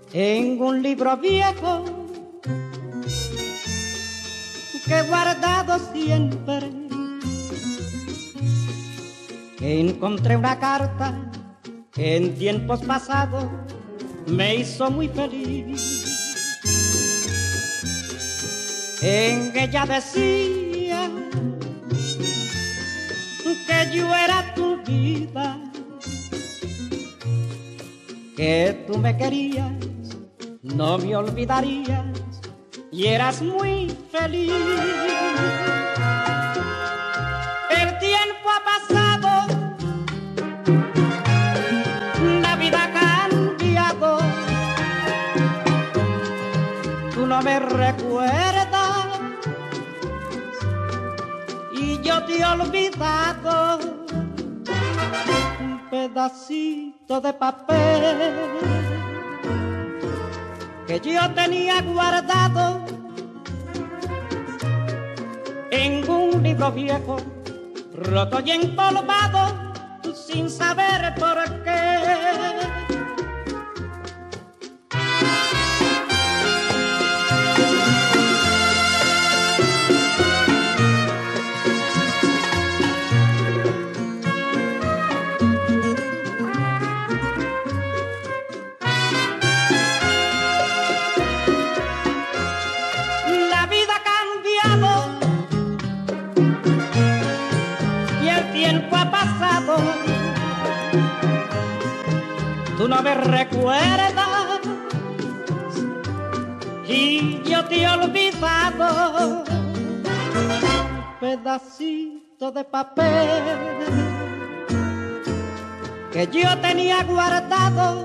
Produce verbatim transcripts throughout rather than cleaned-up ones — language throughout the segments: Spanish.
en un libro viejo que he guardado siempre, encontré una carta que en tiempos pasados me hizo muy feliz. En ella decía que yo era tu vida, que tú me querías, no me olvidarías y eras muy feliz. El tiempo ha pasado, la vida ha cambiado, tú no me recuerdas y yo te he olvidado. Un pedacito de papel que yo tenía guardado en un libro viejo, roto y empolvado, sin saber por qué. Tú no me recuerdas y yo te he olvidado. Un pedacito de papel que yo tenía guardado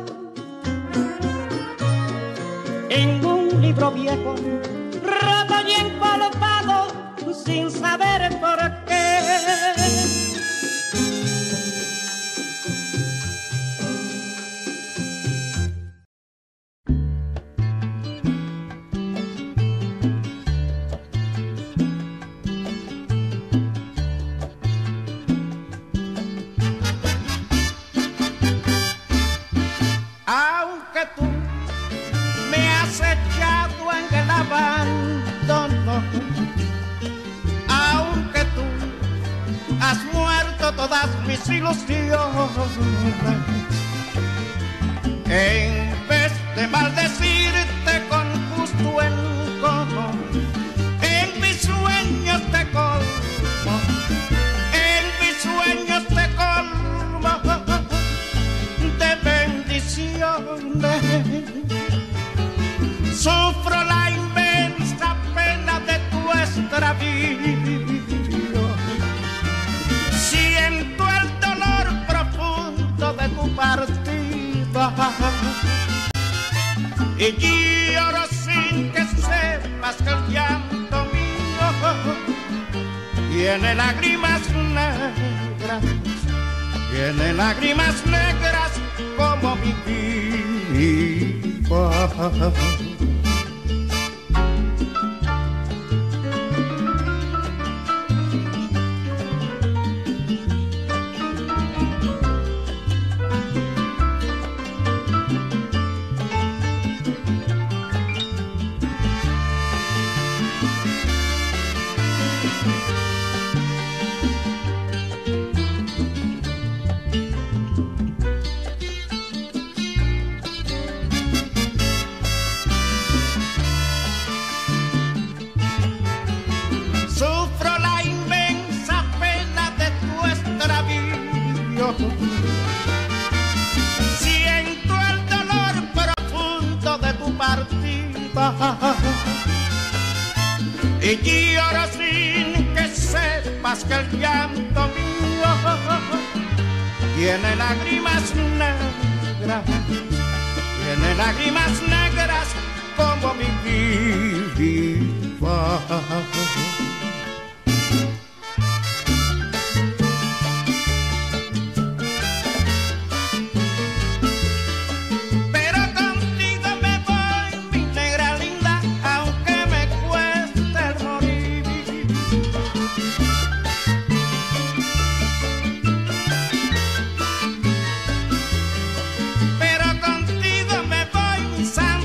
en un libro viejo, roto y empolvado, sin saber por qué. Aunque tú has muerto todas mis ilusiones, en vez de maldecirte con justo encono, en mis sueños te colmo, en mis sueños te colmo de bendiciones. Sufro la inmensa pena de tu extravío, siento el dolor profundo de tu partida y lloro sin que sepas que el llanto mío tiene lágrimas negras, tiene lágrimas negras como mi vida. Siento el dolor profundo de tu partida y lloro sin que sepas que el llanto mío tiene lágrimas negras, tiene lágrimas negras como mi vida. Pero contigo me voy, mi santa.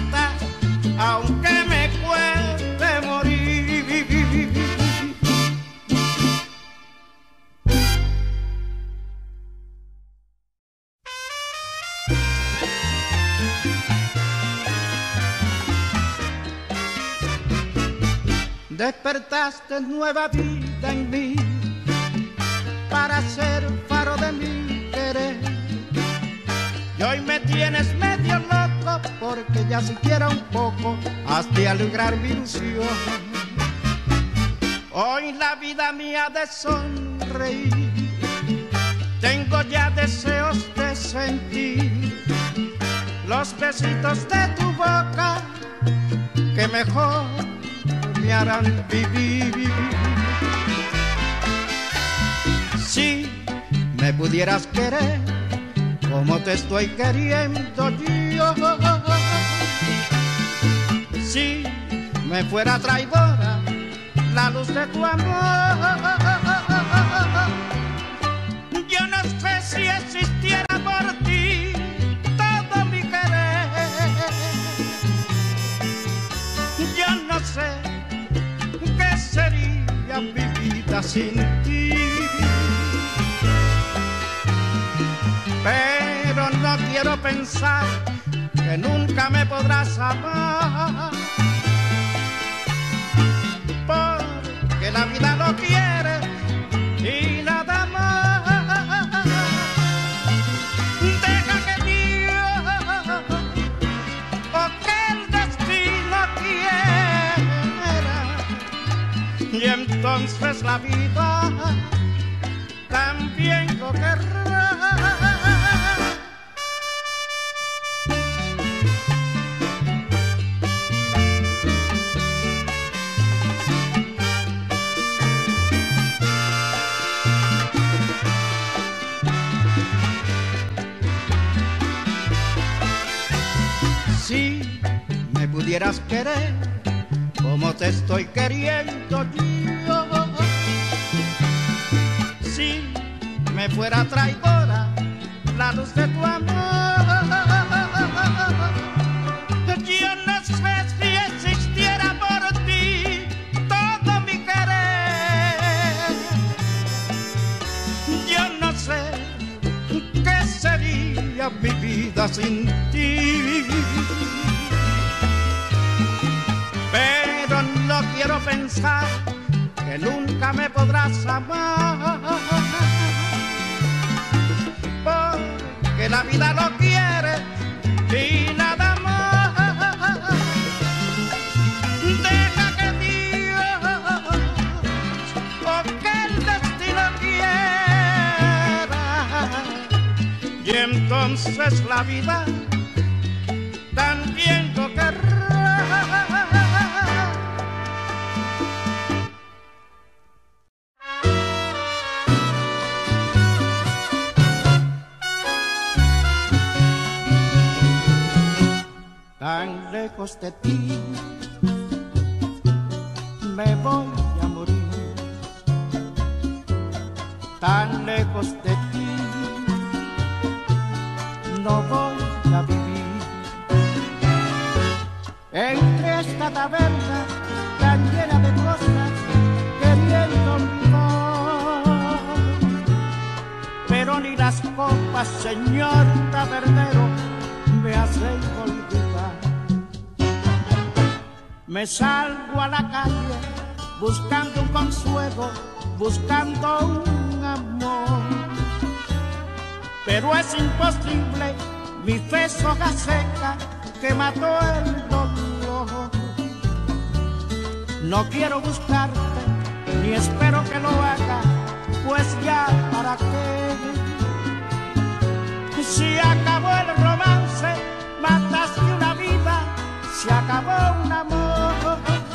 Despertaste nueva vida en mí para ser faro de mi querer. Y hoy me tienes medio loco porque ya siquiera un poco has de alegrar mi ilusión. Hoy la vida mía de sonreír, tengo ya deseos de sentir los besitos de tu boca que mejor me harán vivir. Si me pudieras querer como te estoy queriendo yo, si me fuera traidora la luz de tu amor, yo no sé si existiera por ti todo mi querer. Yo no sé qué sería mi vida sin ti. Pero no quiero pensar que nunca me podrás amar, porque la vida lo quiere y nada más. Deja que Dios o que el destino quiera, y entonces la vida también lo querrá. Si me pudieras querer como te estoy queriendo yo, si me fuera traidora la luz de tu amor, yo no sé si existiera por ti todo mi querer. Yo no sé qué sería mi vida sin ti. Pero no quiero pensar que nunca me podrás amar, porque la vida lo quiere y nada más. Deja que Dios o que el destino quiera, y entonces la vida también lo querrá. Tan lejos de ti me voy a morir, tan lejos de ti no voy a vivir. Entre esta taberna tan llena de cosas queriendo olvidar, pero ni las copas, señor tabernero, me hacen olvidar. Me salgo a la calle buscando un consuelo, buscando un amor, pero es imposible, mi fe es hoja seca que mató el dolor. No quiero buscarte, ni espero que lo haga, pues ya para qué. Si acabó el romance, mataste una vida, se acabó un amor.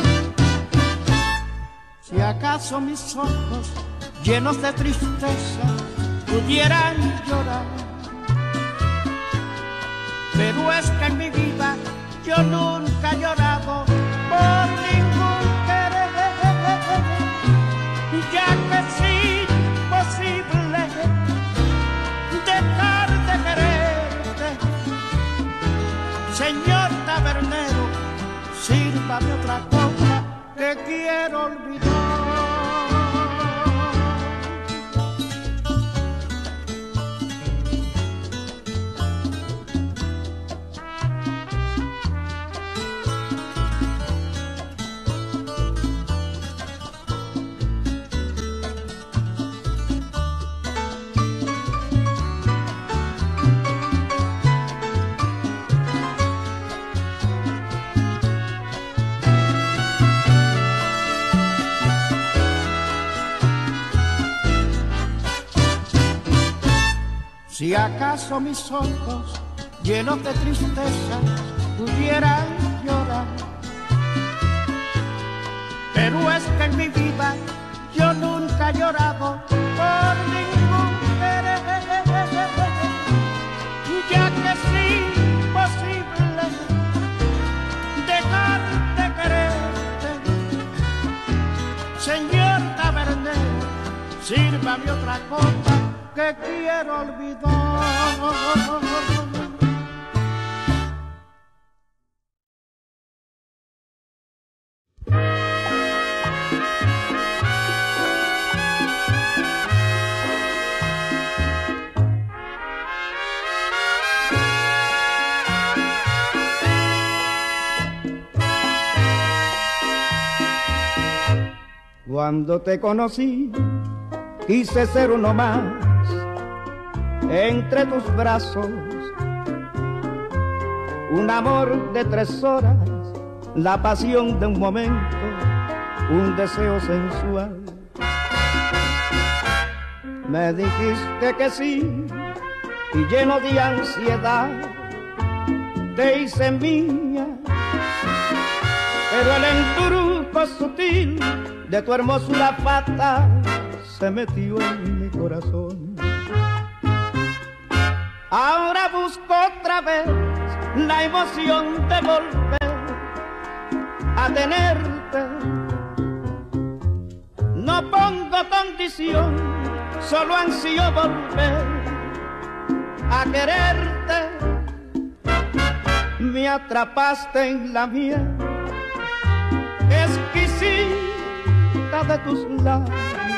Si acaso mis ojos llenos de tristeza pudieran llorar, pero es que en mi vida yo nunca he llorado por ningún querer, ya que es imposible dejar de quererte. Señor tabernero, sírvame otra copa que quiero olvidar. Si acaso mis ojos llenos de tristeza pudieran llorar, pero es que en mi vida yo nunca he llorado por ningún querer, ya que es imposible dejar de quererte. Señor tabernero, sírvame otra copa que quiero olvidar. Cuando te conocí, quise ser uno más entre tus brazos, un amor de tres horas, la pasión de un momento, un deseo sensual. Me dijiste que sí y lleno de ansiedad te hice mía, pero el embrujo sutil de tu hermosura fatal se metió en mi corazón. Ahora busco otra vez la emoción de volver a tenerte. No pongo condición, solo ansío volver a quererte. Me atrapaste en la miel exquisita de tus labios.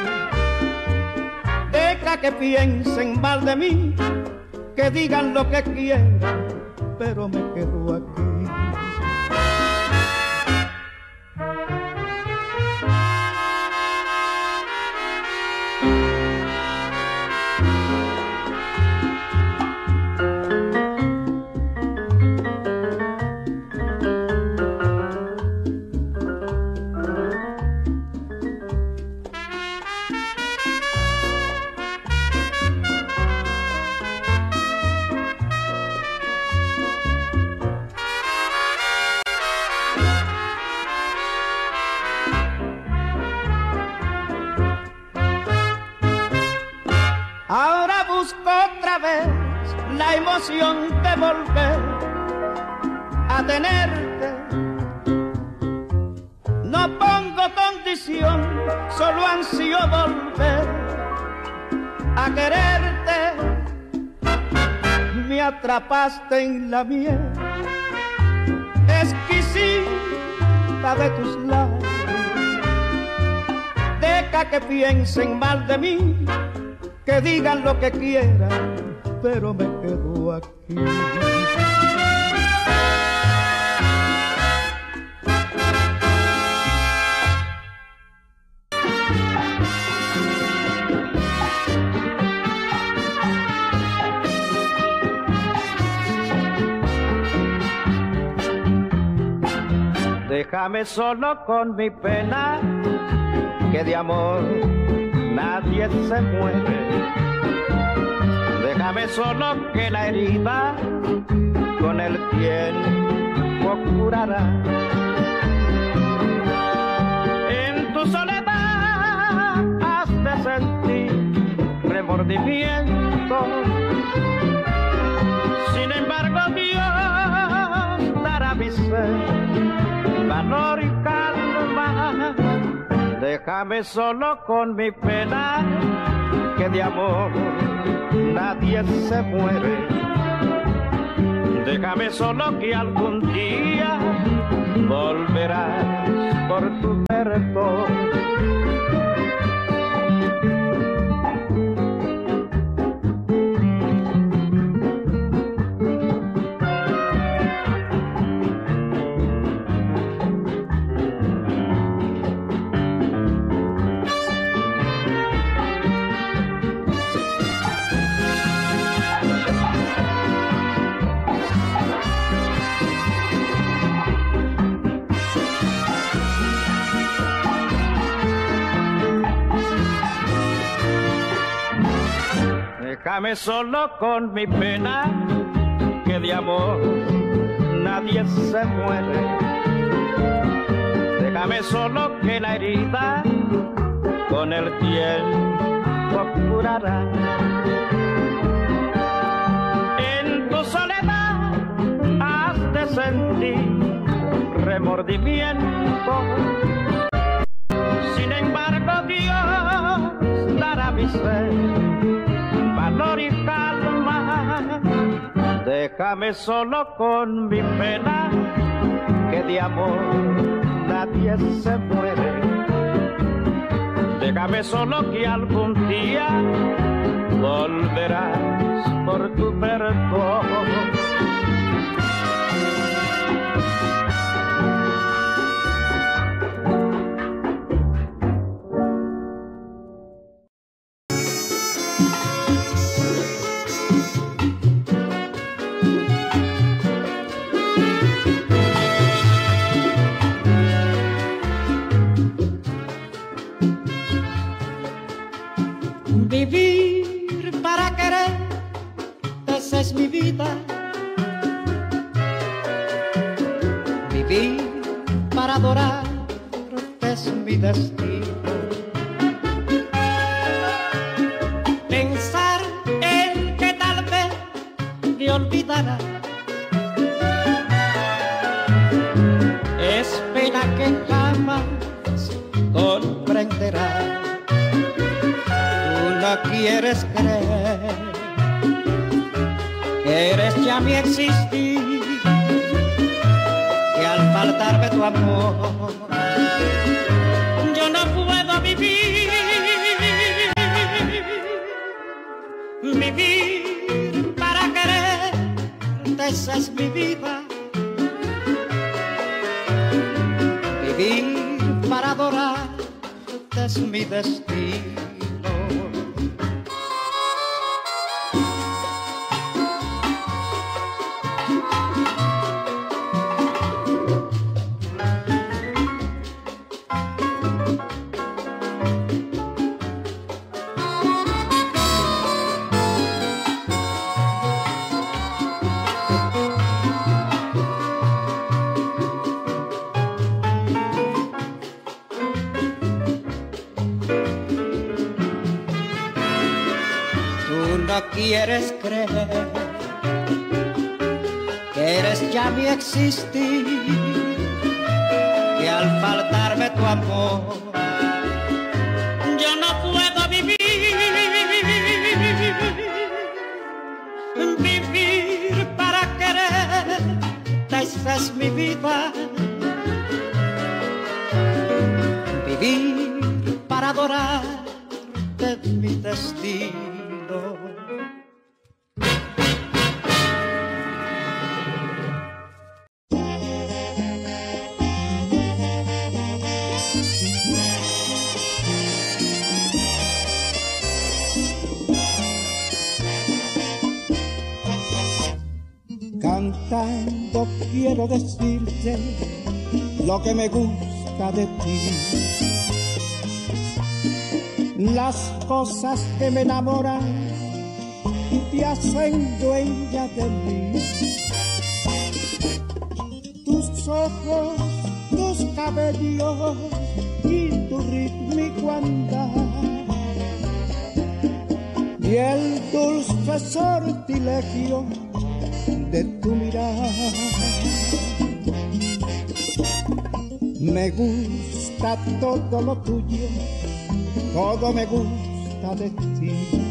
Deja que piensen mal de mí, que digan lo que quieran, pero me quedo aquí. Ahora busco otra vez la emoción de volver a tenerte. No pongo condición, solo ansío volver a quererte. Me atrapaste en la miel exquisita de tus labios. Deja que piensen mal de mí, que digan lo que quieran, pero me quedo aquí. Déjame solo con mi pena, que de amor nadie se muere. Déjame solo que la herida con el tiempo curará. En tu soledad has de sentir remordimiento. Sin embargo, Dios dará a mi ser valor y calma. Déjame solo con mi pena, que de amor nadie se muere. Déjame solo que algún día volverás por tu perdón. Déjame solo con mi pena, que de amor nadie se muere. Déjame solo que la herida con el tiempo curará. En tu soledad has de sentir remordimiento. Sin embargo, Dios dará a mi ser valor y calma. Déjame solo con mi pena, que de amor nadie se muere. Déjame solo que algún día volverás por tu perdón. Vivir para querer, esa es mi vida. Vivir para adorar, es mi destino. Pensar en que tal vez me olvidará, es pena que jamás comprenderá. No quieres creer que eres ya mi existir, que al faltarme tu amor yo no puedo vivir. Vivir para quererte, esa es mi vida. Vivir para adorarte es mi destino. No quieres creer que eres ya mi existir, que al faltarme tu amor yo no puedo vivir. Vivir para quererte, esa es mi vida. Vivir para adorarte es mi destino. Cantando quiero decirte lo que me gusta de ti, las cosas que me enamoran y te hacen dueña de mí. Tus ojos, tus cabellos y tu rítmico andar, y el dulce sortilegio de tu mirada. Me gusta todo lo tuyo, todo me gusta de ti,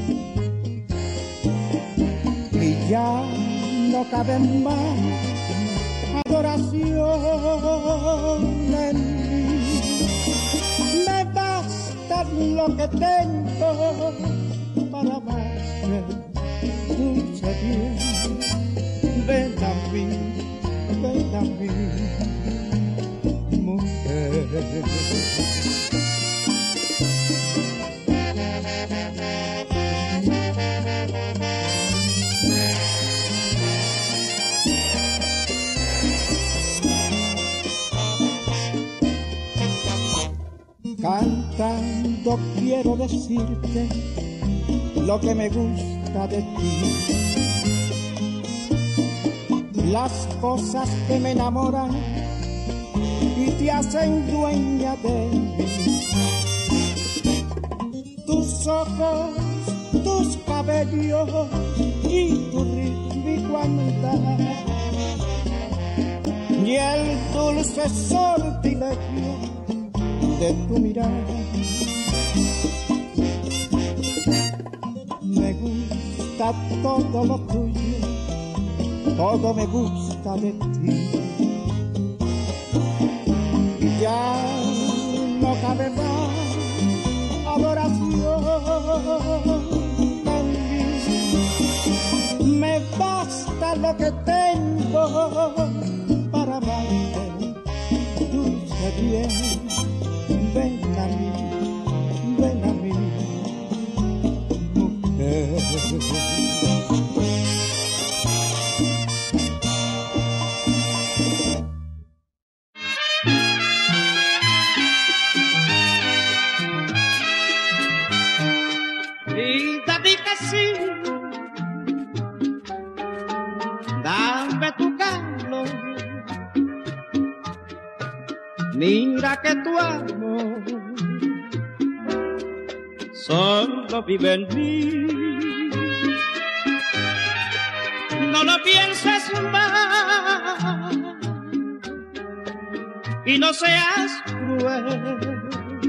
y ya no cabe más adoración en mí. Me basta lo que tengo para amarte, dulce bien. Ven a mí, ven a mí, mujer. Cantando quiero decirte lo que me gusta gusta de ti. Las cosas que me enamoran y te hacen dueña de mí. Tus ojos, tus cabellos y tu rítmico andar, y el dulce sortilegio de tu mirada. Me gusta todo lo tuyo, todo me gusta de ti. Y ya no cabe más adoración en mí. Me basta lo que tengo para amarte, dulce bien. Ven a mí, ven a mí, mujer. Vida, di que sí, dame tu calor. Mira que tu amor solo vive en mí. No lo pienses más y no seas cruel.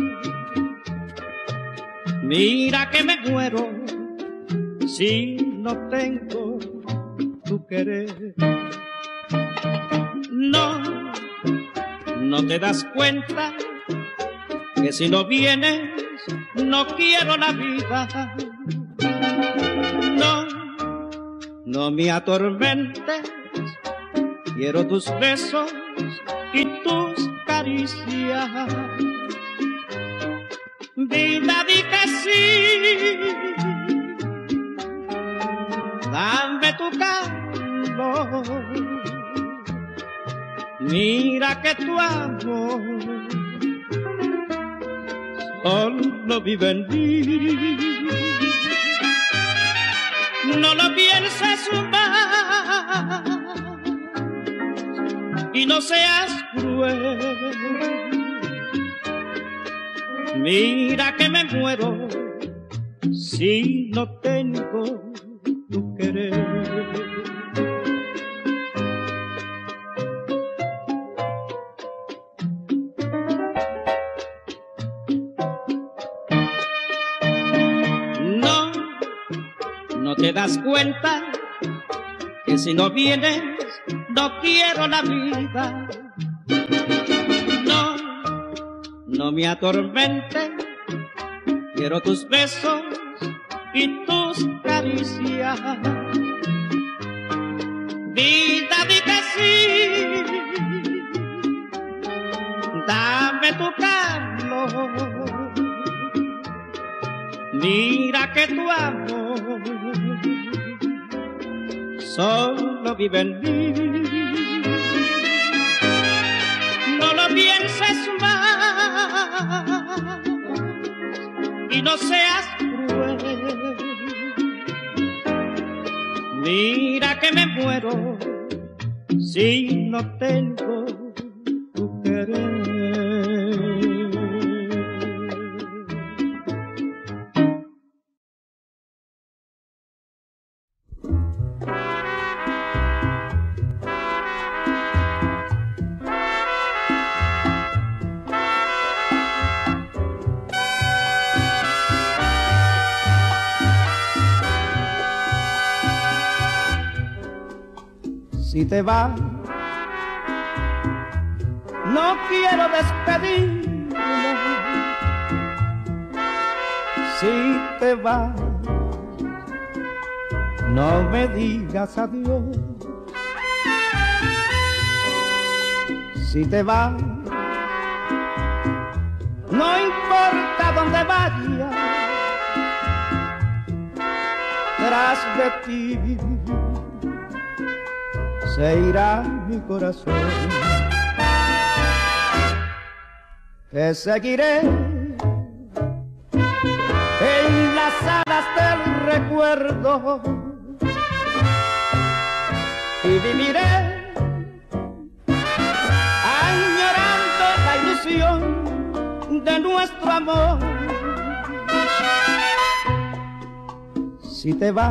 Mira que me muero si no tengo tu querer. No, no te das cuenta que si no vienes no quiero la vida. No, no me atormentes, quiero tus besos y tus caricias. Vida, di que sí, dame tu calor. Mira que tu amor solo vive en mí. No lo pienses más y no seas cruel. Mira que me muero si no tengo tu querer. No, no te das cuenta que si no vienes no quiero la vida. No me atormentes, quiero tus besos y tus caricias. Vida, di que sí, dame tu calor. Mira que tu amor solo vive en mí. No lo pienses más y no seas cruel. Mira que me muero si no tengo tu querer. Si te vas, no quiero despedirme. Si te vas, no me digas adiós. Si te vas, no importa dónde vayas, tras de ti se irá mi corazón. Te seguiré en las alas del recuerdo y viviré añorando la ilusión de nuestro amor. Si te vas,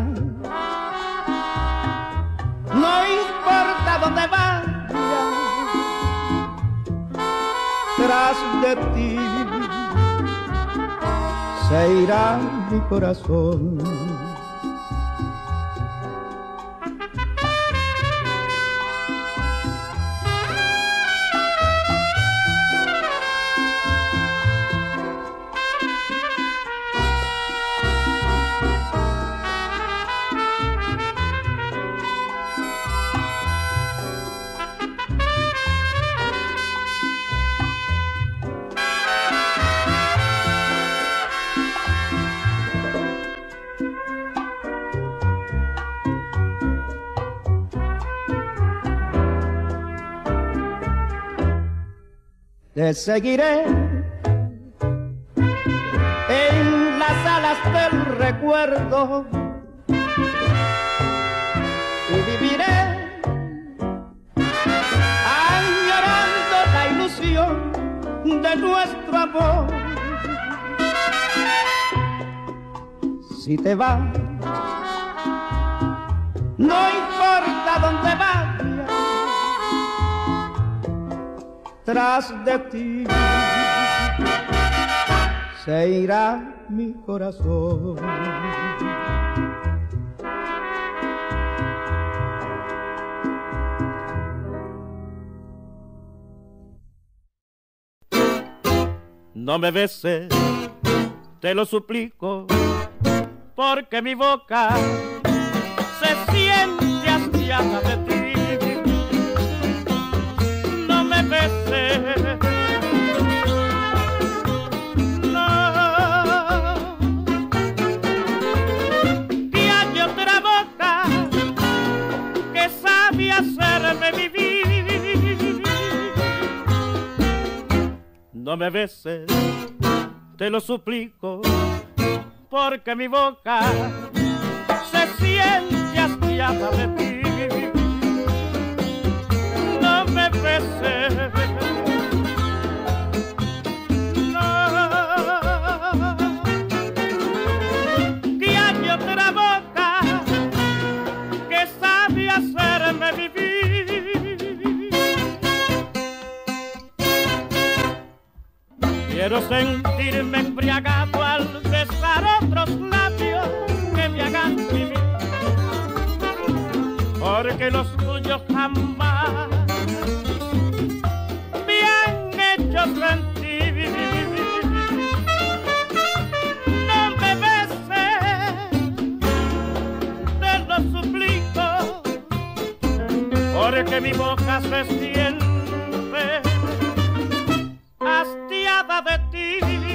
no importa dónde vayas, tras de ti se irá mi corazón. Te seguiré en las alas del recuerdo y viviré añorando la ilusión de nuestro amor. Si te vas, no importa dónde vayas, tras de ti se irá mi corazón. No me beses, te lo suplico, porque mi boca se siente hastiada de ti. No me beses, no, que hay otra boca que sabe hacerme vivir. No me beses, te lo suplico, porque mi boca se siente hastiada de ti. No me beses, no, que hay otra boca que sabe hacerme vivir. Quiero sentirme embriagado al besar otros labios que me hagan vivir, porque los tuyos jamás me han hecho sentir. No me beses, te lo suplico, porque mi boca se siente hastiada de ti.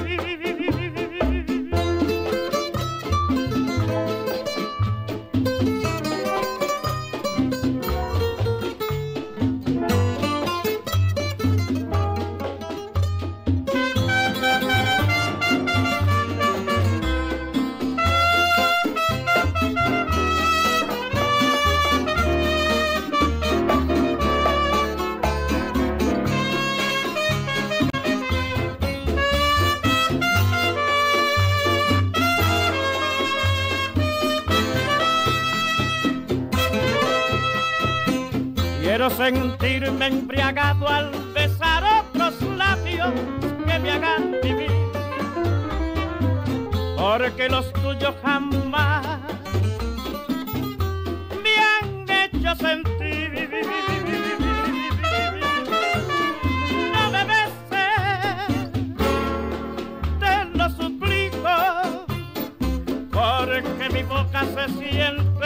Quiero sentirme embriagado al besar otros labios que me hagan vivir, porque los tuyos jamás me han hecho sentir. No me beses, te lo suplico, porque mi boca se siente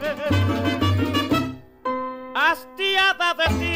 hastiada de ti.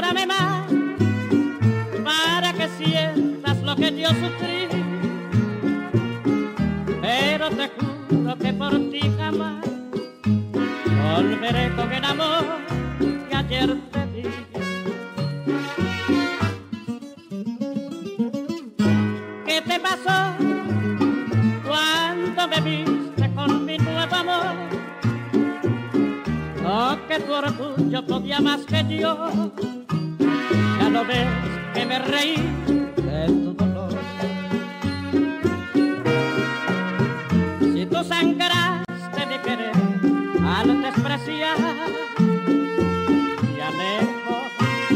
llórame más para que sientas lo que yo sufrí, pero te juro que por ti jamás volveré con el amor que ayer te di. ¿Qué te pasó cuando me viste con mi nuevo amor? Oh, que tu orgullo podía más que yo. Ya lo ves que me reí de tu dolor. Si tú sangraste mi querer al despreciar y alejo,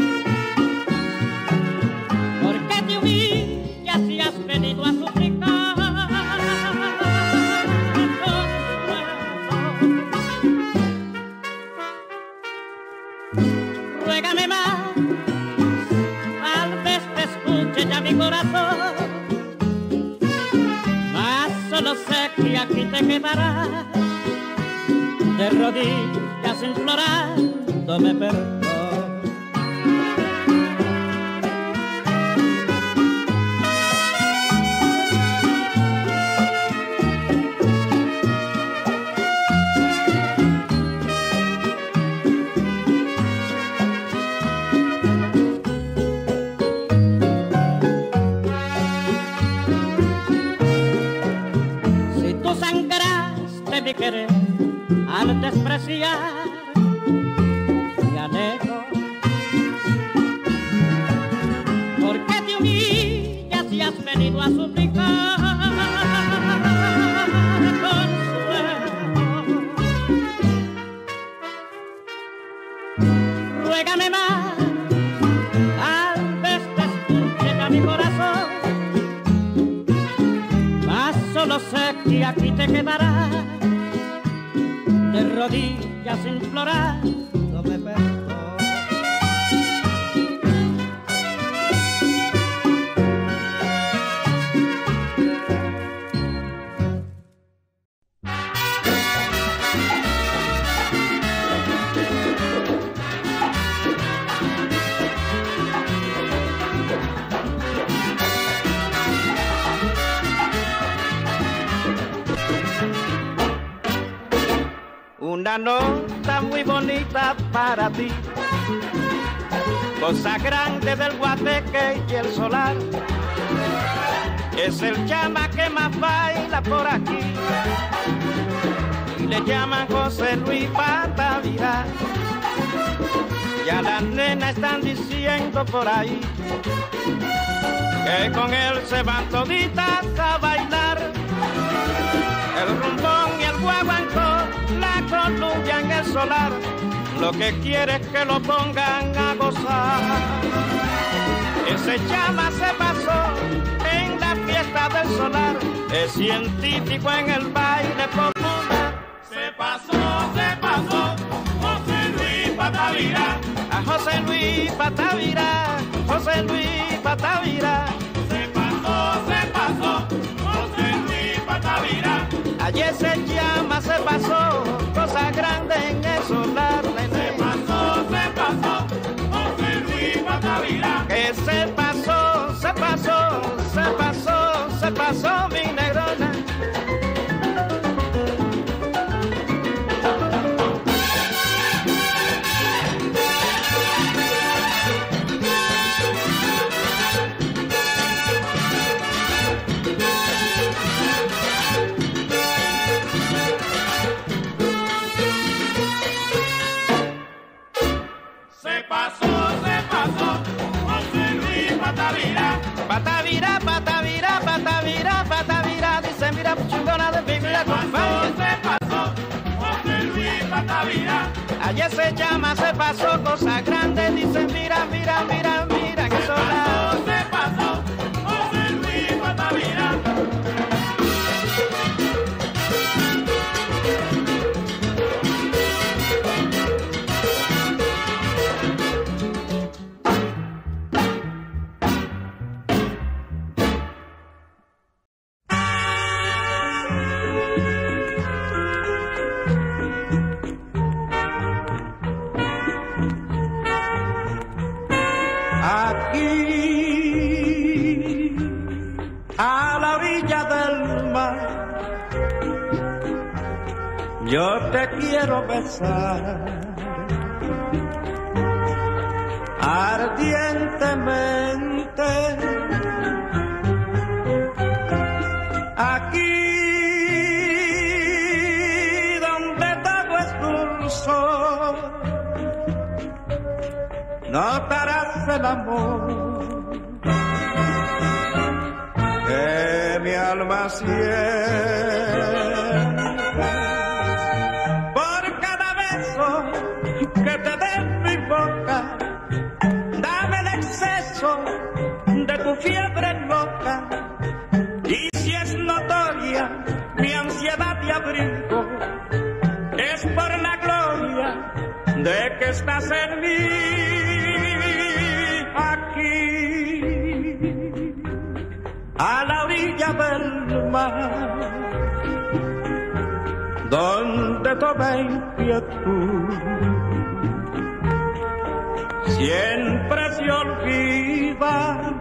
¿por qué te humillas si has venido a suplicar? Ruégame más, tal vez te escuche ya mi corazón, mas solo sé que aquí te quedarás de rodillas implorándome perdón. Mi querer al despreciar y alejo, ¿por qué te humillas si has venido a suplicar consuelo? Ruégame más, tal vez te escuche a mi corazón, mas solo sé que aquí te quedarás de rodillas implorándome perdón. Una nota muy bonita para ti, cosa grande del guateque y el solar, es el llama que más baila por aquí, y le llaman José Luis Patavira. Ya las nenas están diciendo por ahí que con él se van toditas a bailar, el rumbón y el guaguancó, la columbia en el solar, lo que quiere es que lo pongan a gozar. Ese llama se pasó en la fiesta del solar, es científico en el baile popular. Se pasó, se pasó, José Luis Patavira. A José Luis Patavira, José Luis Patavira. Se pasó, se pasó, José Luis Patavira. Ayer se llama, se pasó, cosa grande en el solar. Se pasó, se pasó, José Luis Patavira. Que se pasó, se pasó, se pasó, se pasó mi negrona. Patavira, patavira, patavira, patavira, dice mira chingona de mi vida compañía. Se pasó, José Luis Patavira. Ayer se llama, se pasó, cosa grande, dice mira, mira, mira, mira, que sola. Se pasó, José Luis Patavira. aquí a la orilla del mar. Yo te quiero besar ardientemente. Aquí donde todo es dulzor, notarás el amor que mi alma siente. Por cada beso que te dé mi boca, dame el exceso de tu fiebre loca. Y si es notoria mi ansiedad de abrigo, es por la gloria de que estás en mí. Aquí a la orilla del mar, donde toda inquietud siempre se olvida.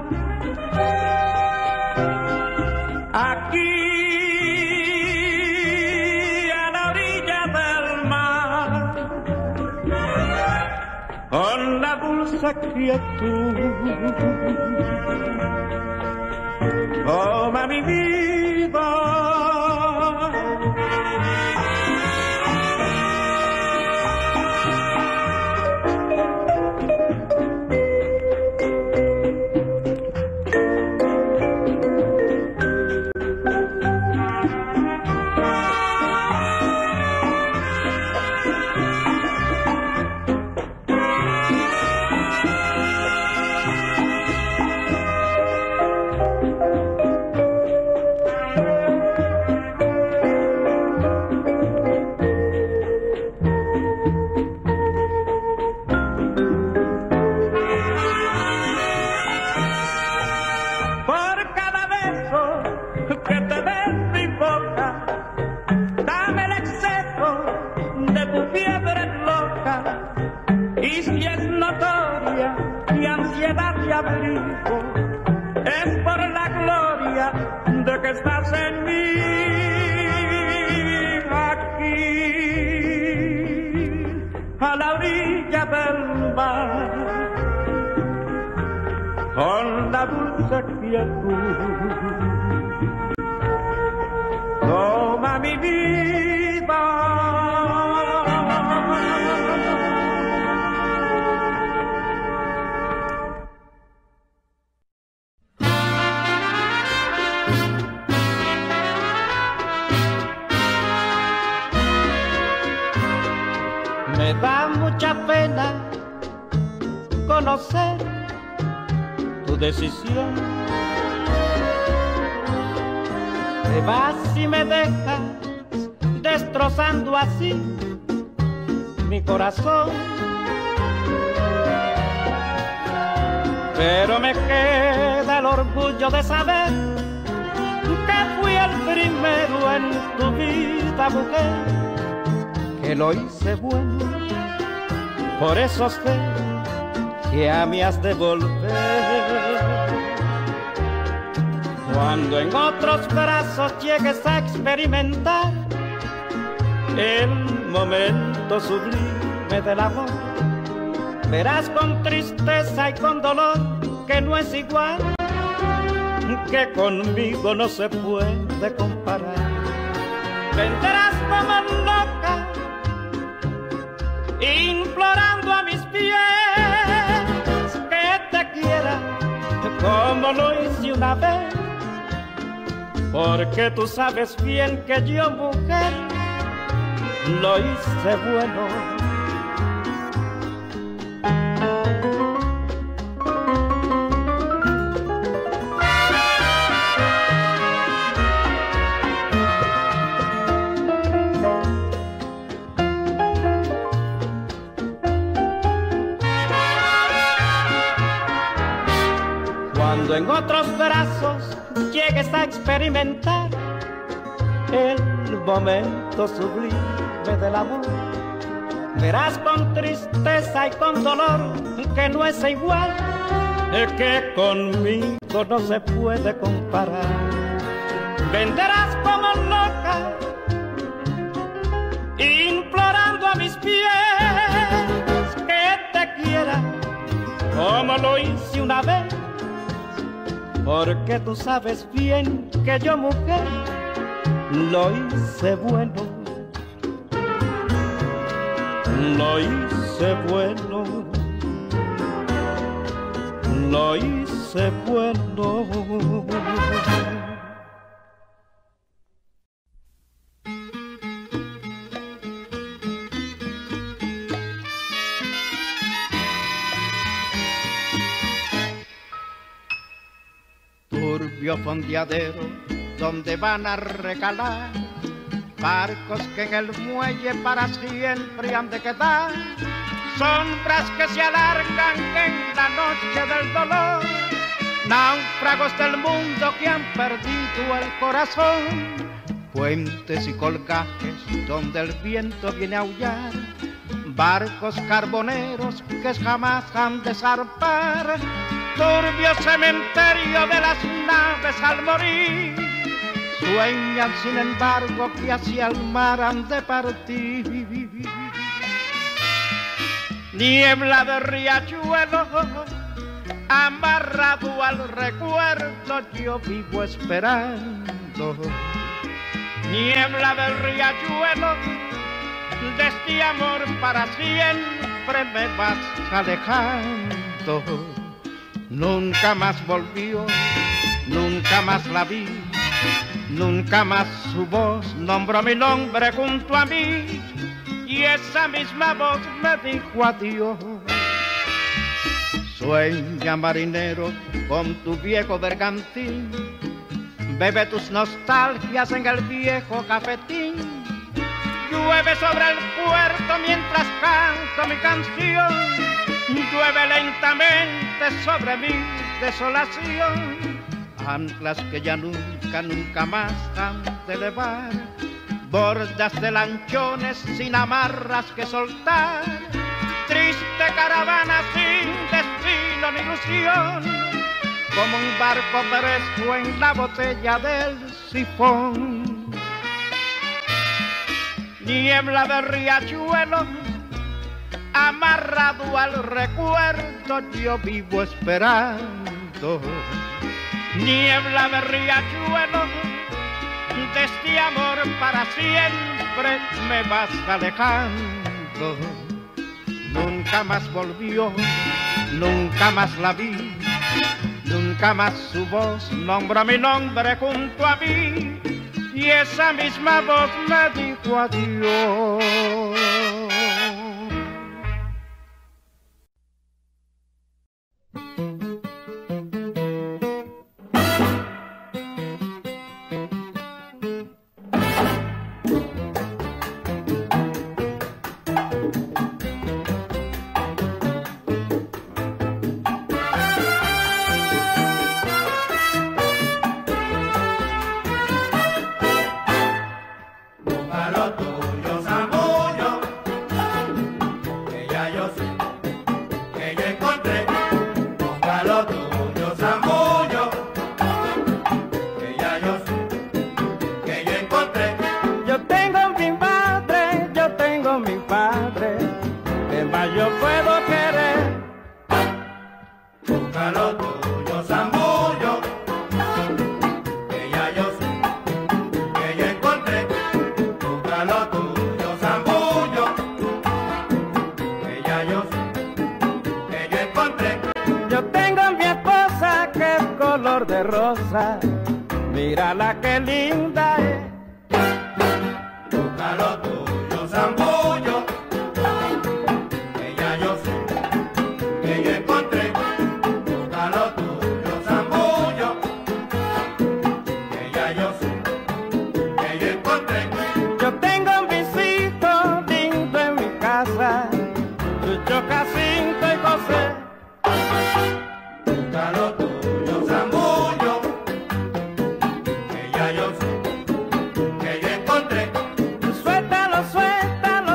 Aquí a la orilla del mar, con la dulce quietud, toma mi vida. Es por la gloria de que estás en mí. Aquí a la orilla del mar, con la dulce quietud, toma mi vida. Me da mucha pena conocer tu decisión. Te vas y me dejas destrozando así mi corazón. Pero me queda el orgullo de saber que fui el primero en tu vida, mujer, que lo hice bueno. Por eso sé que a mí has de volver. Cuando en otros brazos llegues a experimentar el momento sublime del amor, verás con tristeza y con dolor que no es igual, que conmigo no se puede comparar. Vendrás como loca, implorando a mis pies que te quiera como lo hice una vez, porque tú sabes bien que yo, mujer, lo hice bueno. Cuando en otros brazos llegues a experimentar el momento sublime del amor, verás con tristeza y con dolor que no es igual, es que conmigo no se puede comparar. Venderás como loca, implorando a mis pies que te quiera como lo hice una vez, porque tú sabes bien que yo, mujer, lo hice bueno, lo hice bueno, lo hice bueno. Turbio fondeadero donde van a recalar barcos que en el muelle para siempre han de quedar, sombras que se alargan en la noche del dolor, náufragos del mundo que han perdido el corazón, puentes y colgajes donde el viento viene a aullar, barcos carboneros que jamás han de zarpar, turbio cementerio de las naves al morir, sueñan sin embargo que hacia el mar han de partir. Niebla de riachuelo, amarrado al recuerdo, yo vivo esperando. Niebla del riachuelo, de este amor para siempre me vas alejando. Nunca más volvió, nunca más la vi, nunca más su voz nombró mi nombre junto a mí, y esa misma voz me dijo adiós. Sueña, marinero, con tu viejo bergantín, bebe tus nostalgias en el viejo cafetín, llueve sobre el puerto mientras canto mi canción, llueve lentamente sobre mi desolación, anclas que ya nunca, nunca más han de elevar, bordas de lanchones sin amarras que soltar, triste caravana sin destino ni ilusión, como un barco preso en la botella del sifón. Niebla de riachuelo, amarrado al recuerdo, yo vivo esperando. Niebla de riachuelo, de este amor para siempre me vas alejando. Nunca más volvió, nunca más la vi, nunca más su voz nombró mi nombre junto a mí, y esa misma voz me dijo adiós. De rosa, mírala qué linda es. Busca lo tuyo, zambullo, que ya yo sé, que yo encontré. Busca lo tuyo, zambullo, que ya yo sé, que yo encontré. Yo tengo un visito lindo en mi casa, Chucho, Jacinto y José. Busca lo tuyo, zambullo, que ya yo sé, que yo encontré. Suéltalo, suéltalo,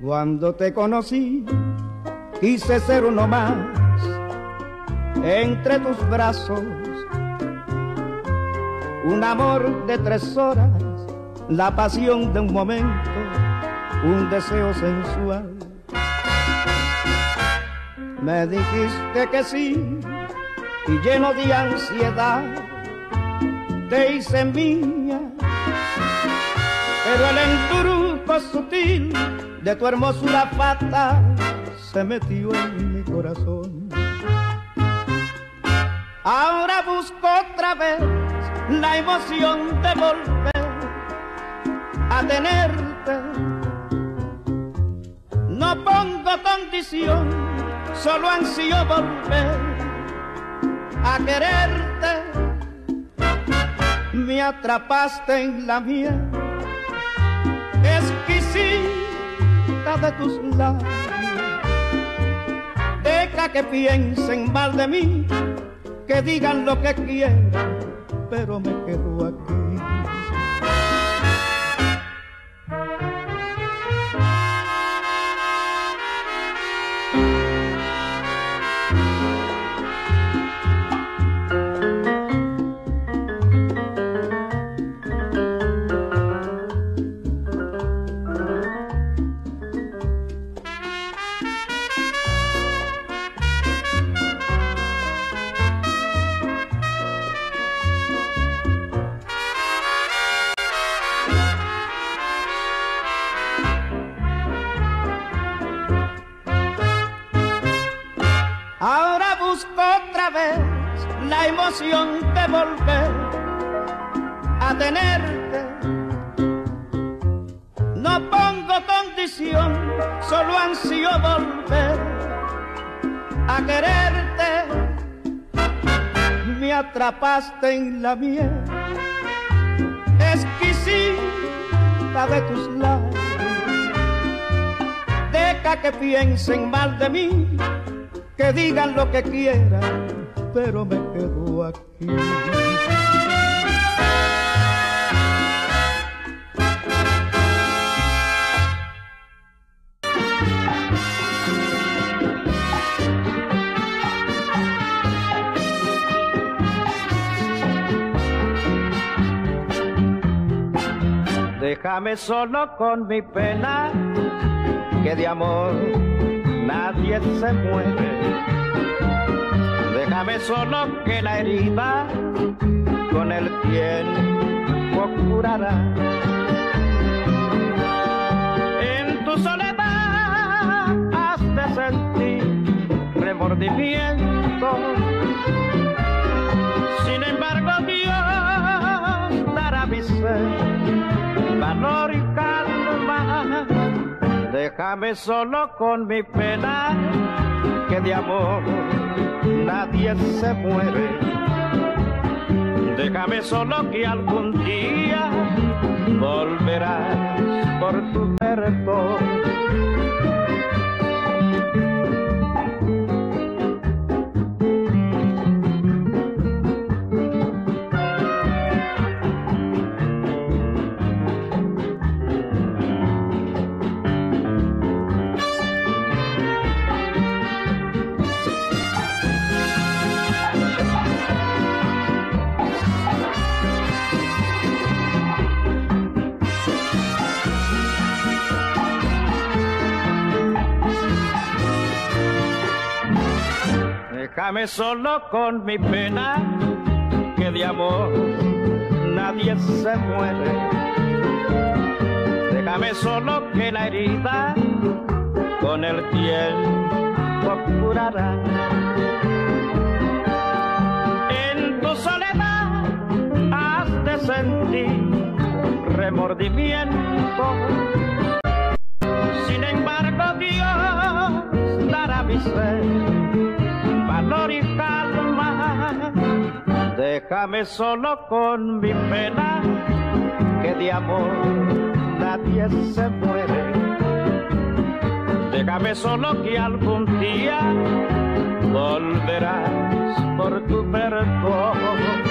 Cuando te conocí, quise ser uno más entre tus brazos, un amor de tres horas, la pasión de un momento, un deseo sensual. Me dijiste que sí y lleno de ansiedad te hice mía, pero el embrujo sutil de tu hermosura fatal se metió en mi corazón. Ahora busco otra vez la emoción de volver a tenerte. No pongo condición, solo ansío volver a quererte. Me atrapaste en la miel exquisita de tus labios. Deja que piensen mal de mí, que digan lo que quieran, pero me quedo aquí. Ahora busco otra vez la emoción de volver a tenerte. No pongo condición, solo ansío volver a quererte. Me atrapaste en la miel exquisita de tus labios. Deja que piensen mal de mí, que digan lo que quieran, pero me quedo aquí. Déjame solo con mi pena, que de amor nadie se muere. Déjame solo que la herida con el tiempo curará. En tu soledad has de sentir remordimiento. Sin embargo, Dios dará a mi ser valor y calma. Déjame solo con mi pena, que de amor nadie se muere. Déjame solo que algún día volverás por tu perdón. Déjame solo con mi pena, que de amor nadie se muere. Déjame solo que la herida con el tiempo curará. En tu soledad has de sentir remordimiento. Sin embargo, Dios dará a mi ser valor y calma. Déjame solo con mi pena, que de amor nadie se muere. Déjame solo que algún día volverás por tu perdón.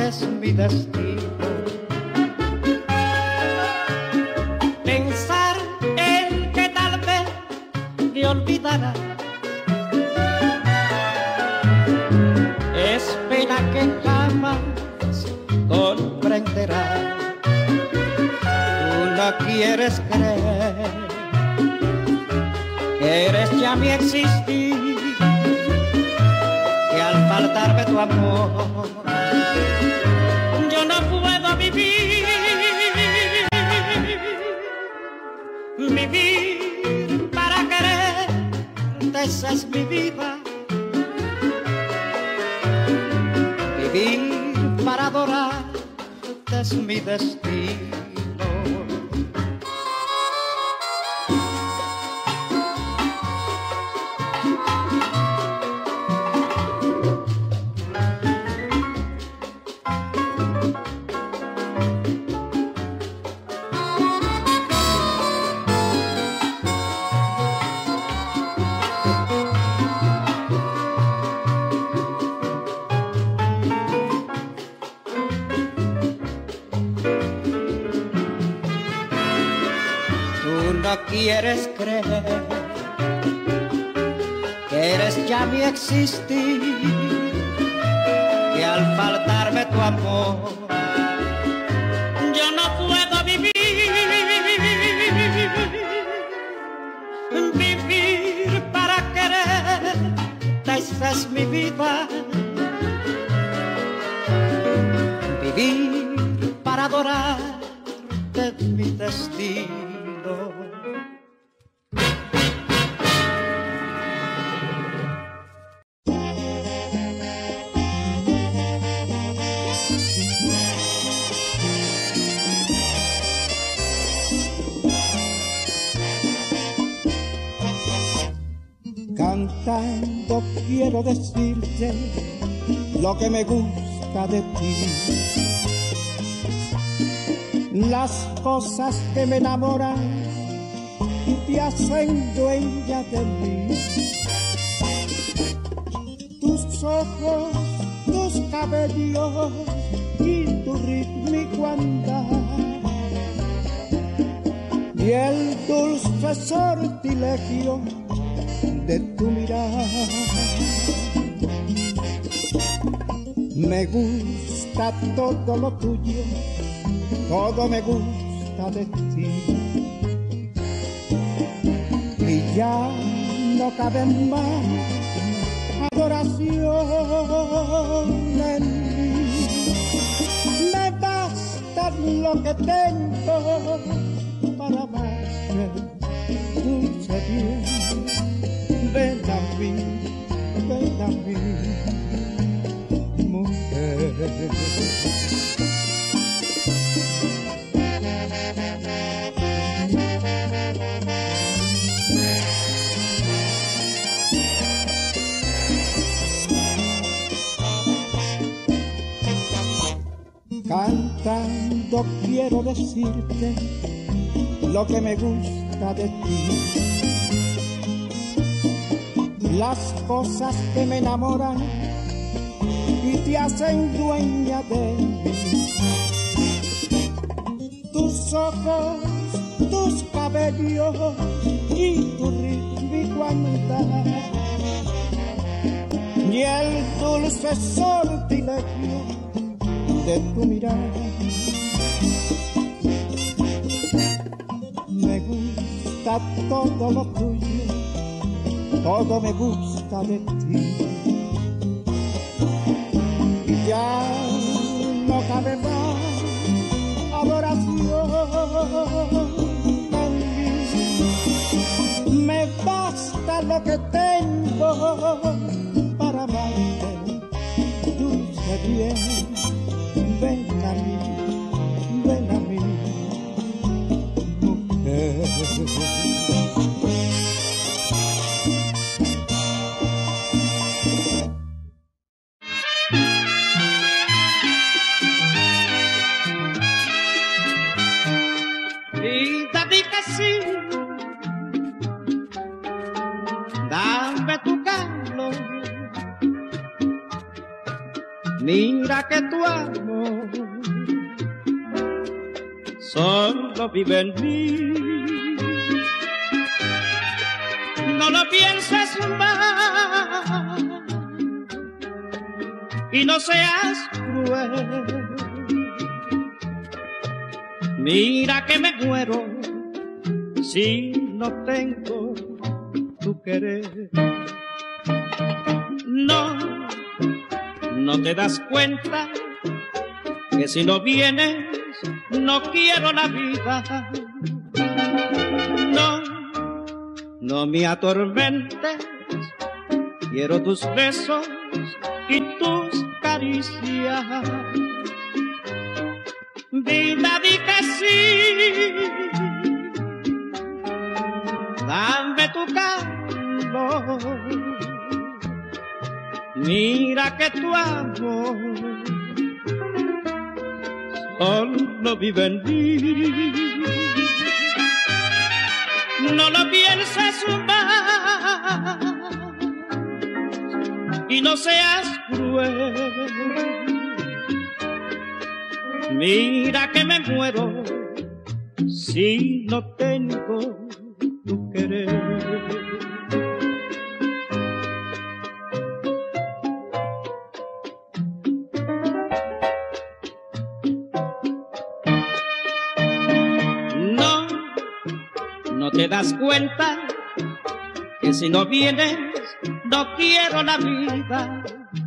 es mi destino. Pensar en que tal vez me olvidará, es pena que jamás comprenderá. Tú no quieres creer que eres ya mi existir, que al faltarme tu amor yo no puedo vivir. Vivir para quererte, esa es mi vida. Vivir para adorarte es mi destino. No quieres creer que eres ya mi existir, que al faltarme tu amor yo no puedo vivir. Vivir para quererte, esa es mi vida. Vivir para adorarte es mi destino. Cantando quiero decirte lo que me gusta de ti, las cosas que me enamoran y te hacen dueña de mí. Tus ojos, tus cabellos y tu rítmico andar, y el dulce sortilegio de tu mirada. Me gusta todo lo tuyo, todo me gusta de ti, y ya no cabe más adoración en mí. Me basta lo que tengo para amarte, dulce bien. Ven a mí, ven a mí, mujer. Cantando quiero decirte lo que me gusta de ti, las cosas que me enamoran y te hacen dueña de mí. Tus ojos, tus cabellos y tu rítmico andar, y el dulce sortilegio de tu mirada. Me gusta todo lo tuyo, todo me gusta de ti, y ya no cabe más adoración en mí. Me basta lo que tengo para amarte, dulce bien. Ven a mí, ven a mí, mujer. Mira que tu amor solo vive en mí. No lo pienses más y no seas cruel. Mira que me muero si no tengo tu querer. No, no te das cuenta que si no vienes no quiero la vida. No, no me atormentes, quiero tus besos y tus caricias. Vida, di que sí, dame tu calor. Mira que tu amor solo vive en mí. No lo pienses más y no seas cruel. Mira que me muero si no tengo tu querer. No, no te das cuenta que si no vienes no quiero la vida.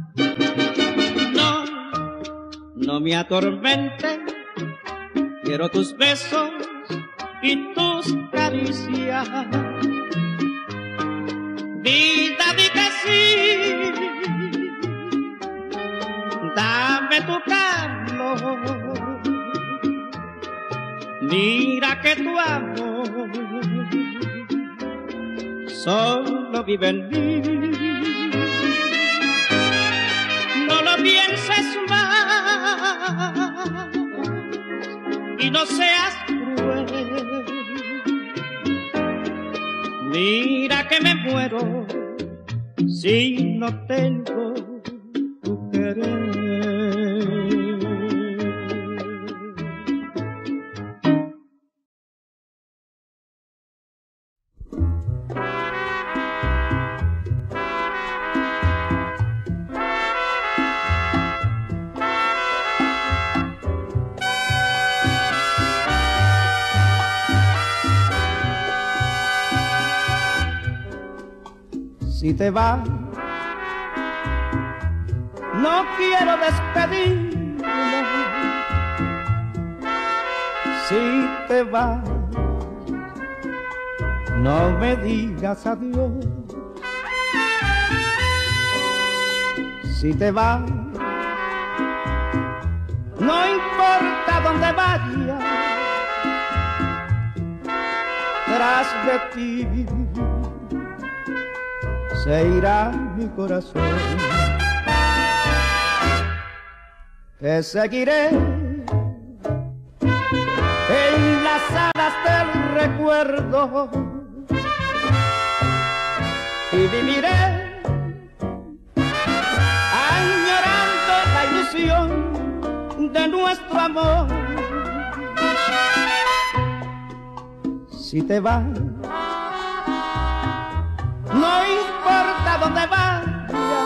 No, no me atormentes, quiero tus besos y tus caricias. Vida, di que sí, dame tu calor. Mira que tu amor solo vive en mí. No lo pienses más y no seas cruel. Mira que me muero si no tengo tu querer. Si te vas, no quiero despedirme. Si te vas, no me digas adiós. Si te vas, no importa dónde vayas, tras de ti se irá mi corazón. Te seguiré en las alas del recuerdo y viviré añorando la ilusión de nuestro amor. Si te vas, no importa dónde vayas,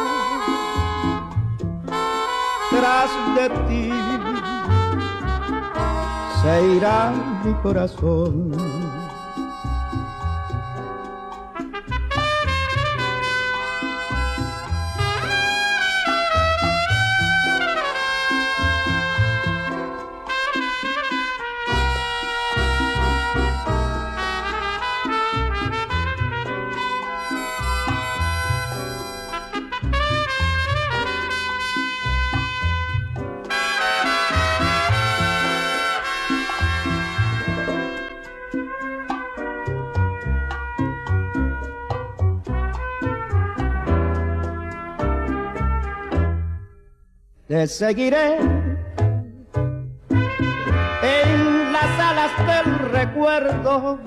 tras de ti se irá mi corazón. Te seguiré en las alas del recuerdo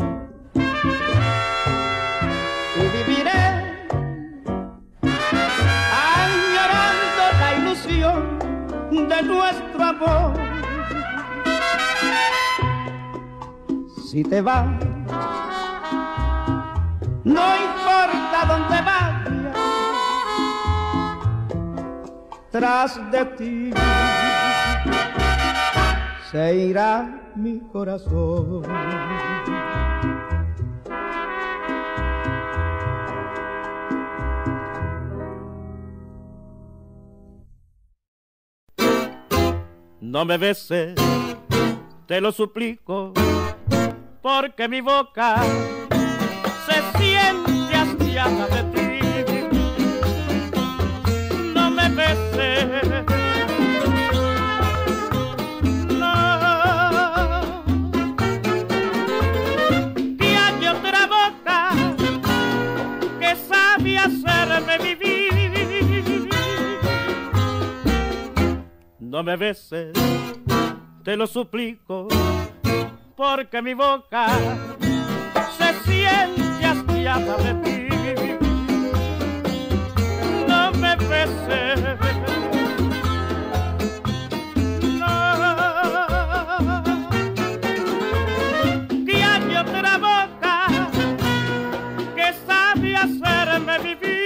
y viviré añorando la ilusión de de nuestro amor. Si te vas, no importa dónde vayas, tras de ti se irá mi corazón. No me beses, te lo suplico, porque mi boca se siente hastiada de ti. No me beses, no, que hay otra boca que sabe hacerme vivir. No me beses, te lo suplico, porque mi boca se siente hastiada de ti. No me beses, no, que hay otra boca que sabe hacerme vivir.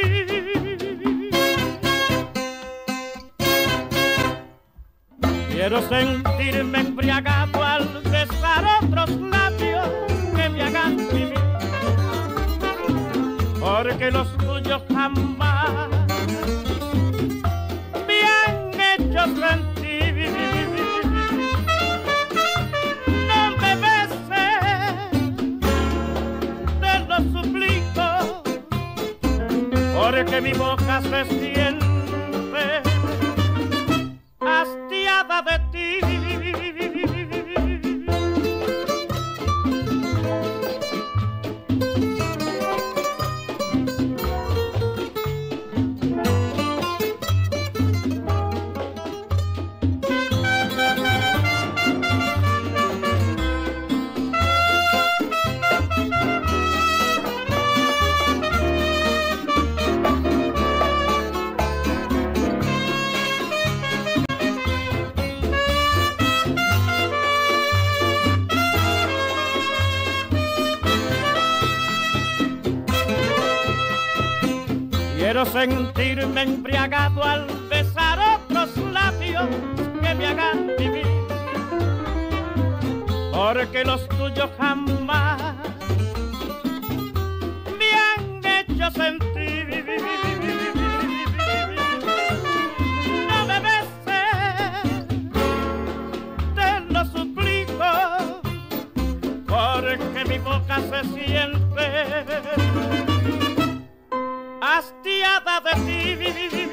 Quiero sentirme embriagado al besar otros labios que me hagan vivir, porque los tuyos jamás me han hecho sentir. No me beses, te lo suplico, porque mi boca se siente hastiada de ti. Quiero sentirme embriagado al besar otros labios que me hagan vivir, porque los tuyos jamás me han hecho sentir. No me beses, te lo suplico, porque mi boca se siente hastiada de ti.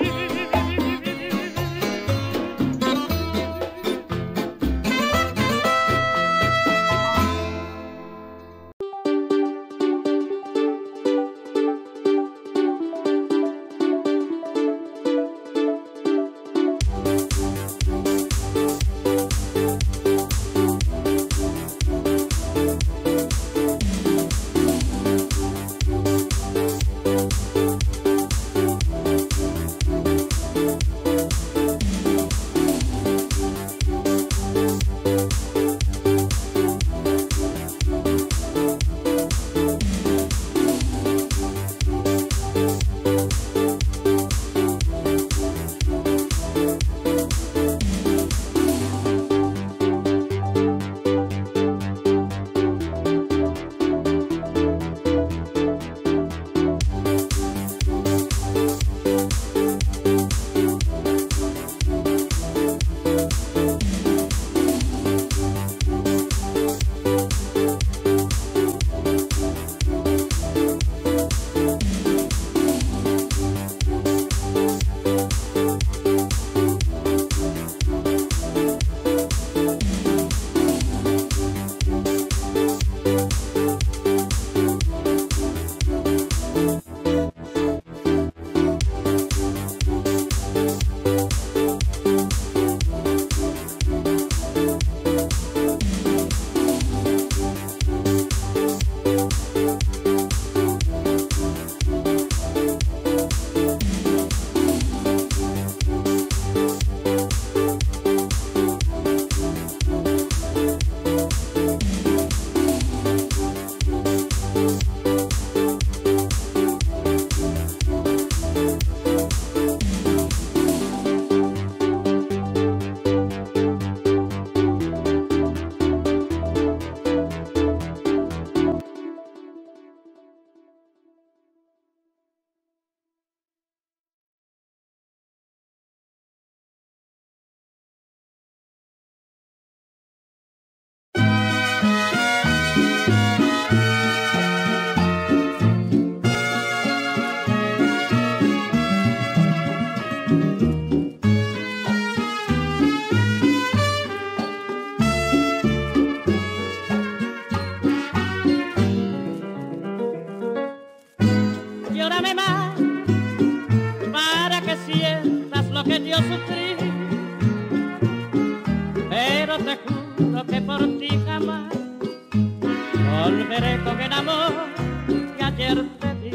pero te juro que por ti jamás volveré con el amor que ayer te di.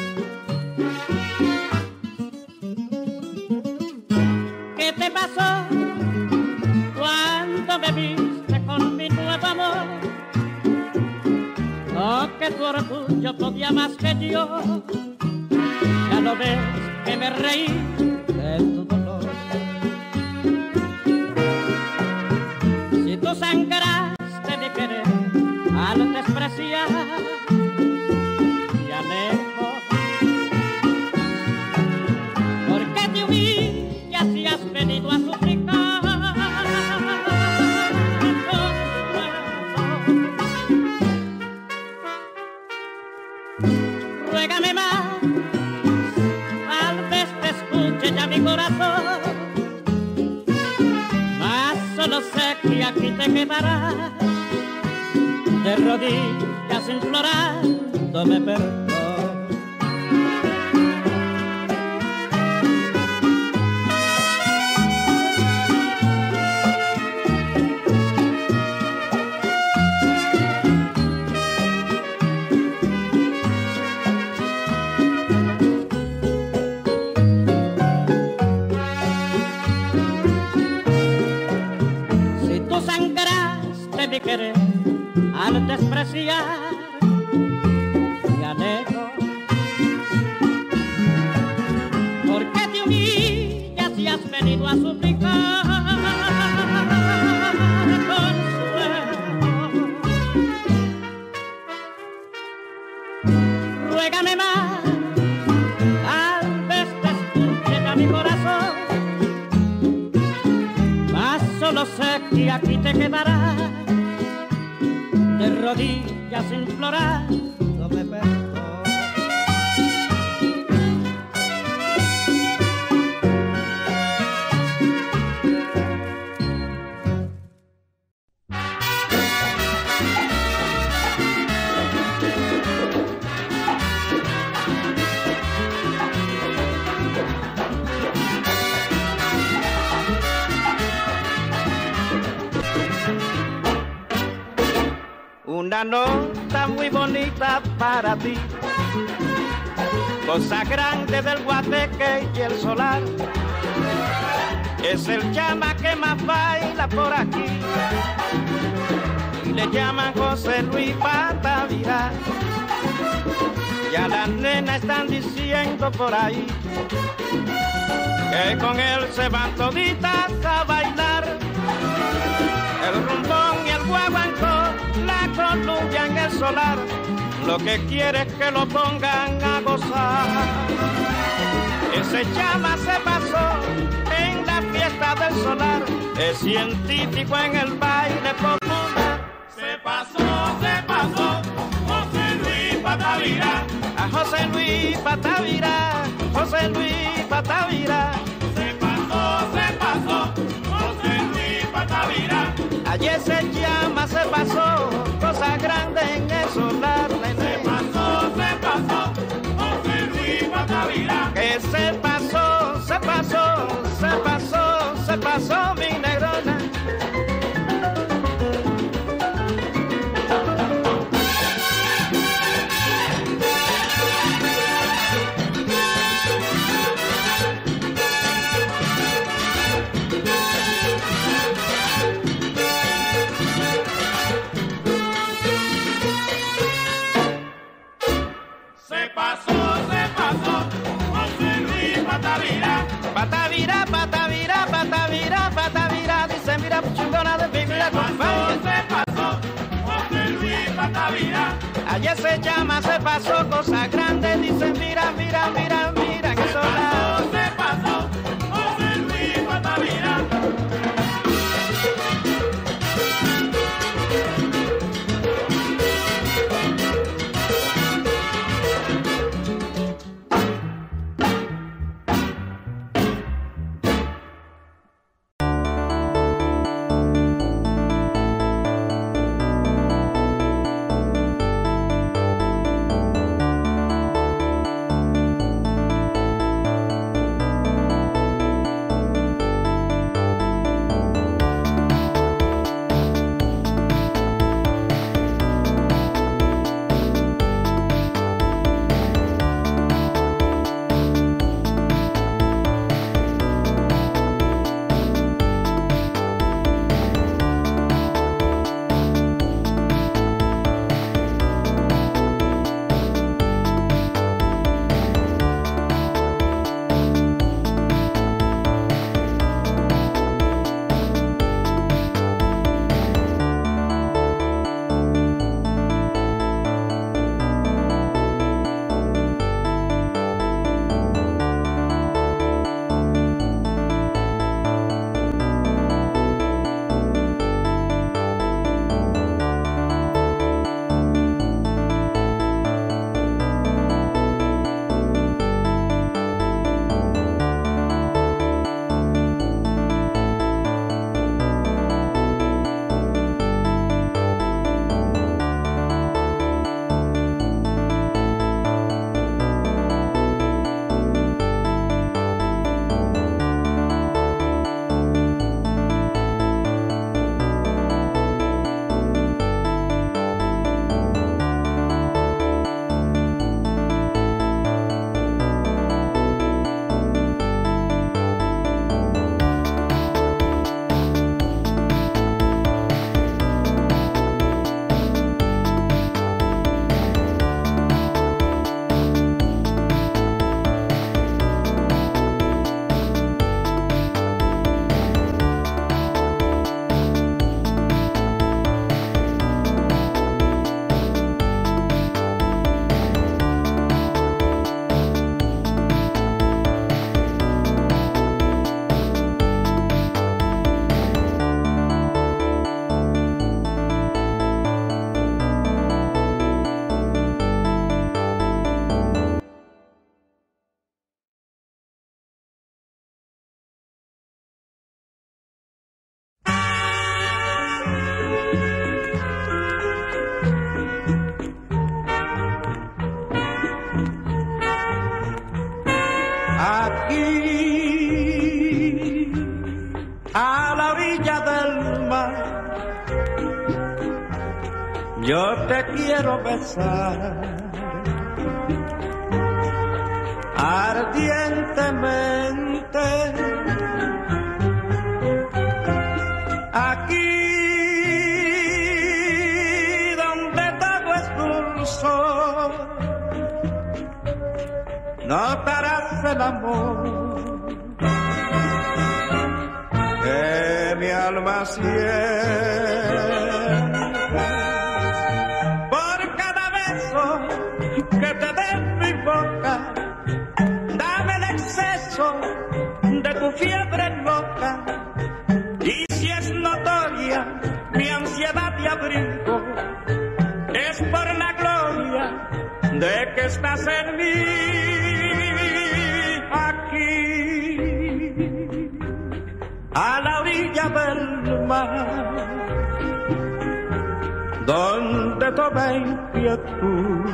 ¿Qué te pasó cuando me viste con mi nuevo amor? Oh, que tu orgullo podía más que yo. Ya lo ves que me reí de tu dolor. Si tú sangraste mi querer al despreciar ya lejos, ¿por qué te humillas si has venido a suplicar? Ruégame más, tal vez te escuche ya mi corazón, mas solo sé que aquí te quedarás de rodillas implorándome perdón. Si tú sangraste mi querer al despreciar ya lejos, ¿por qué te humillas si has venido a suplicar consuelo? Ruégame más, tal vez te escuche ya mi corazón, mas solo sé que aquí te quedarás de rodillas implorándome perdón. Una nota muy bonita para ti, cosa grande del guateque y el solar, es el llama que más baila por aquí, y le llaman José Luis Patavira. Ya las nenas están diciendo por ahí que con él se van toditas a bailar, el rumbón y el guaguancó, la columbia en el solar, lo que quiere es que lo pongan a gozar. Ese llama se pasó en la fiesta del solar, es científico en el baile popular. Se pasó, se pasó, José Luis Patavira. A José Luis Patavira, José Luis Patavira. Se pasó, se pasó, José Luis Patavira. Ayer se llama, se pasó, cosa grande en el solar. Se pasó, se pasó, José Luis Patavira. Que se pasó, se pasó, se pasó, se pasó mi negrona. Patavira, patavira, patavira, patavira, dice mira chingona de mi vida compañía. Se pasó, José Luis Patavira. Ayer se llama, se pasó, cosa grande, dice mira, mira, mira, mira, que sola. Se pasó, José Luis Patavira. alma, yo te quiero besar ardientemente. Aquí donde todo es dulzor, notarás el amor que mi alma siente. Por cada beso que te dé mi boca, dame el exceso de tu fiebre loca. Y si es notoria mi ansiedad de abrigo, es por la gloria de que estás en mí. Aquí, a la orilla del mar, donde toda inquietud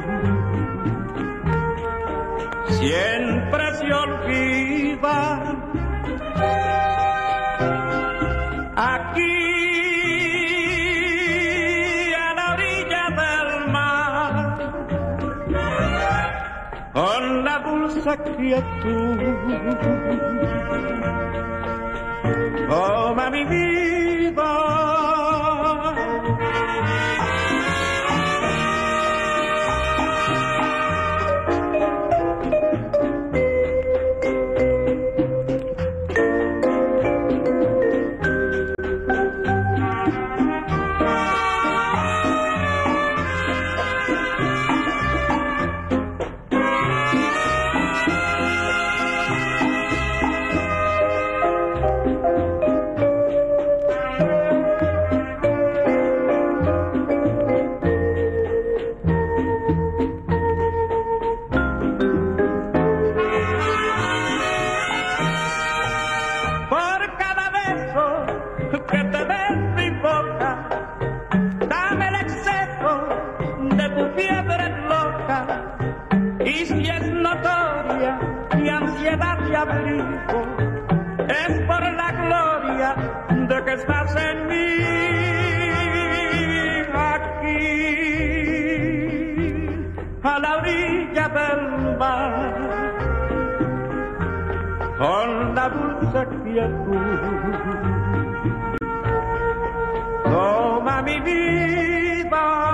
siempre se olvida. Aquí, a la orilla del mar, con la dulce quietud, toma mi vida. Es por la gloria de que estás en mí. Aquí, a la orilla del mar, con la dulce quietud, toma mi vida.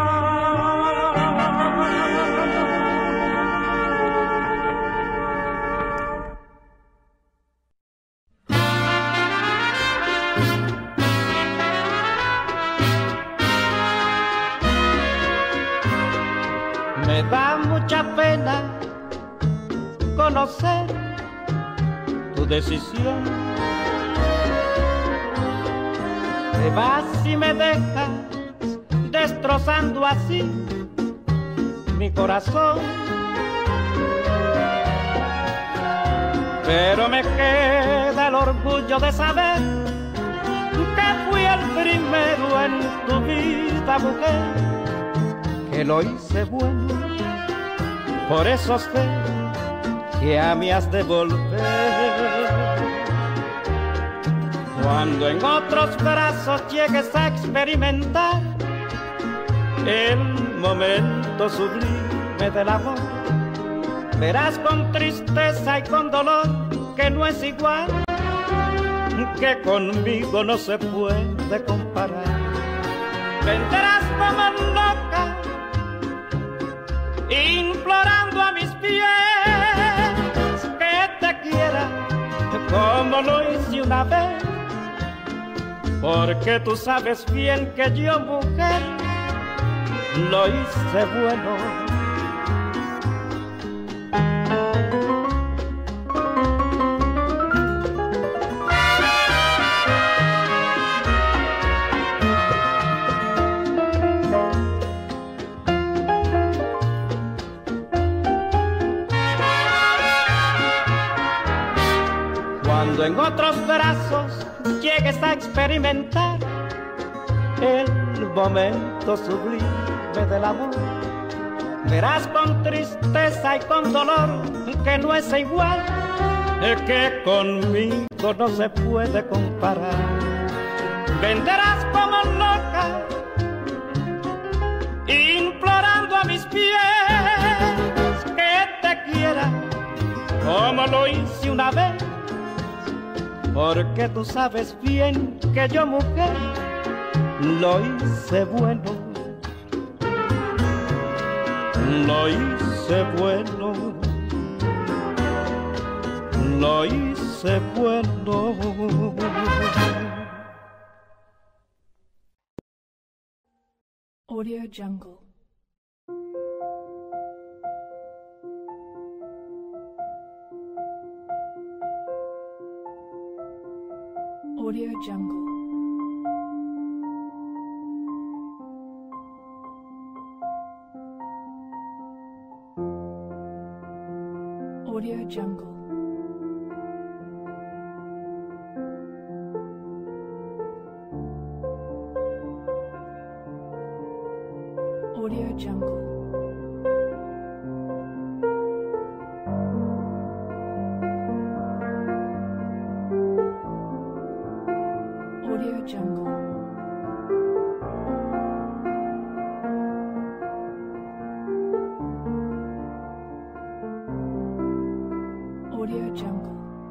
Me da mucha pena conocer tu decisión. Te vas y me dejas destrozando así mi corazón. Pero me queda el orgullo de saber que fui el primero en tu vida, mujer, que lo hice bueno. Por eso sé que a mí has de volver. Cuando en otros brazos llegues a experimentar el momento sublime del amor, verás con tristeza y con dolor que no es igual, que conmigo no se puede comparar. Vendrás como loca, implorando a mis pies que te quiera como lo hice una vez, porque tú sabes bien que yo, mujer, lo hice bueno. Cuando en otros brazos llegues a experimentar el momento sublime del amor, verás con tristeza y con dolor que no es igual, que conmigo no se puede comparar. vendrás como loca, implorando a mis pies que te quiera como lo hice una vez, porque tú sabes bien que yo, mujer, lo hice bueno, lo hice bueno, lo hice bueno. Audio Jungle. Audio Jungle. Audio Jungle. Audio Jungle. Audio Jungle. Audio Jungle.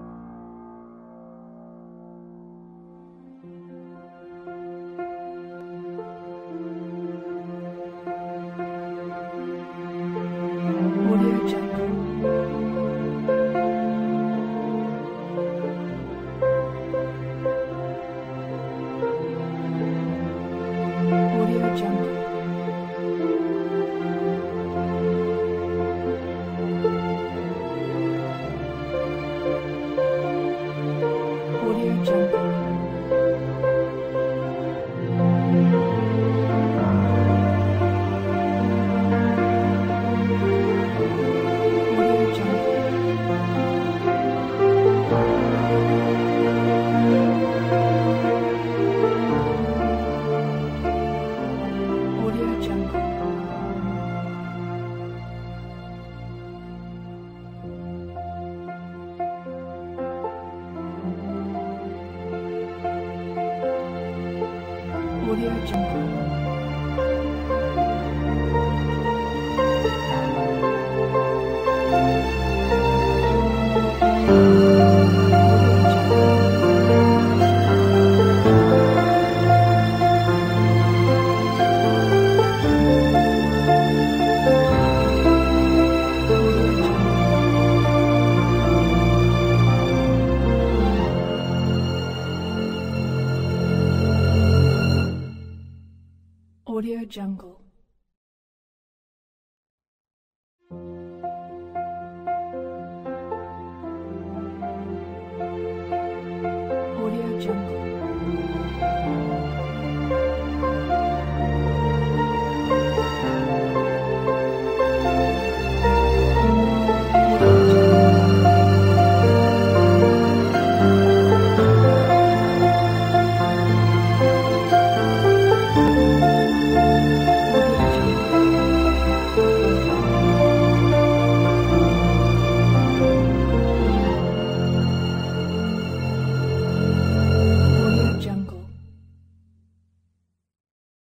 Audio Jungle. Audio Jungle.